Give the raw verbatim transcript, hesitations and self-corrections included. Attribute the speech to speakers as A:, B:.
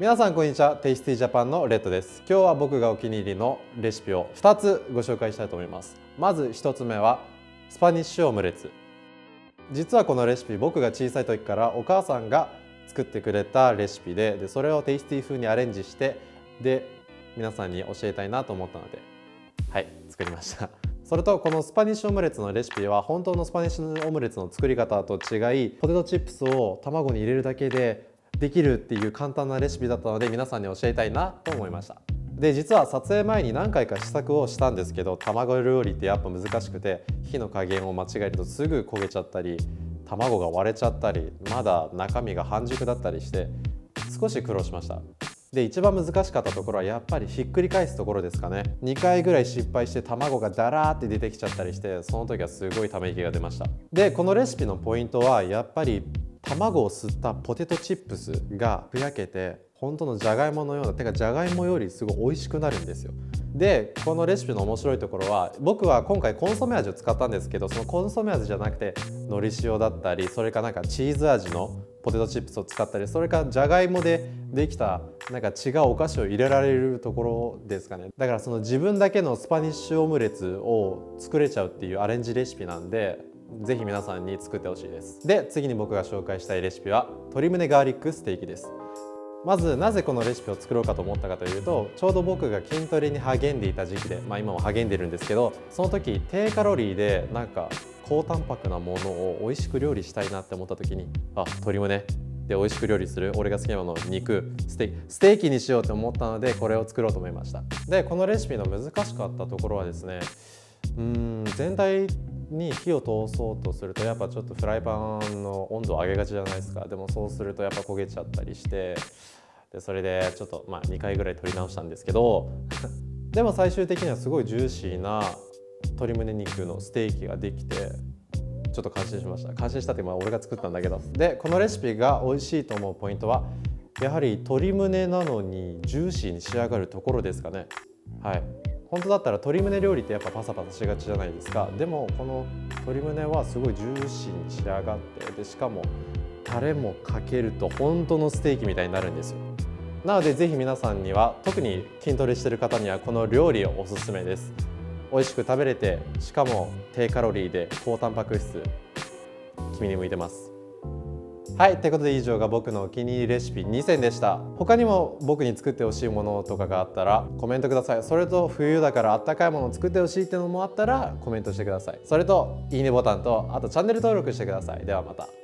A: 皆さんこんにちは。テイスティジャパンのレッドです。今日は僕がお気に入りのレシピをふたつご紹介したいと思います。まずひとつめはスパニッシュオムレツ。実はこのレシピ、僕が小さい時からお母さんが作ってくれたレシピで、でそれをテイスティ風にアレンジして、で皆さんに教えたいなと思ったので、はい作りました。それとこのスパニッシュオムレツのレシピは本当のスパニッシュオムレツの作り方と違い、ポテトチップスを卵に入れるだけでできるっていう簡単なレシピだったので、皆さんに教えたいなと思いました。で実は撮影前に何回か試作をしたんですけど、卵料理ってやっぱ難しくて、火の加減を間違えるとすぐ焦げちゃったり、卵が割れちゃったり、まだ中身が半熟だったりして少し苦労しました。で一番難しかったところはやっぱりひっくり返すところですかね。にかいぐらい失敗して卵がダラーって出てきちゃったりして、その時はすごいため息が出ました。でこのレシピのポイントはやっぱり卵を吸ったポテトチップスがふやけて、本当のじゃがいものような、てかじゃがいもよりすごい美味しくなるんですよ。でこのレシピの面白いところは、僕は今回コンソメ味を使ったんですけど、そのコンソメ味じゃなくてのり塩だったり、それかなんかチーズ味のポテトチップスを使ったり、それかじゃがいもでできたなんか違うお菓子を入れられるところですかね。だからその自分だけのスパニッシュオムレツを作れちゃうっていうアレンジレシピなんで、ぜひ皆さんに作ってほしいです。で次に僕が紹介したいレシピは鶏胸ガーリックステーキです。まずなぜこのレシピを作ろうかと思ったかというと、ちょうど僕が筋トレに励んでいた時期で、まあ今も励んでるんですけど、その時低カロリーでなんか高タンパクなものを美味しく料理したいなって思った時に、あ、鶏胸で美味しく料理する、俺が好きなもの、肉、ステーキ、ステーキにしようと思ったので、これを作ろうと思いました。でこのレシピの難しかったところはですね、うーん全体に火を通そうとするとやっぱちょっとフライパンの温度を上げがちじゃないですか。でもそうするとやっぱ焦げちゃったりして、でそれでちょっとまあにかいぐらい取り直したんですけどでも最終的にはすごいジューシーな鶏胸肉のステーキができて、ちょっと感心しました。感心したってまあ俺が作ったんだけど。でこのレシピが美味しいと思うポイントはやはり鶏胸なのにジューシーに仕上がるところですかね。はい、本当だったら鶏胸料理ってやっぱパサパサしがちじゃないですか。でもこの鶏胸はすごいジューシーに仕上がって、でしかもタレもかけると本当のステーキみたいになるんですよ。なのでぜひ皆さんには、特に筋トレしてる方にはこの料理をおすすめです。美味しく食べれて、しかも低カロリーで高タンパク質、君に向いてます。はい、ということで以上が僕のお気に入りレシピにせんでした。他にも僕に作ってほしいものとかがあったらコメントください。それと冬だからあったかいものを作ってほしいっていうのもあったらコメントしてください。それといいねボタンと、あとチャンネル登録してください。ではまた。